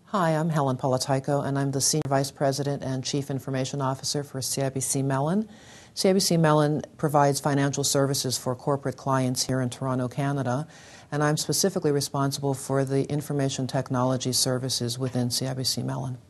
Hi, I'm Helen Polatajko, and I'm the Senior Vice President and Chief Information Officer for CIBC Mellon. CIBC Mellon provides financial services for corporate clients here in Toronto, Canada, and I'm specifically responsible for the information technology services within CIBC Mellon.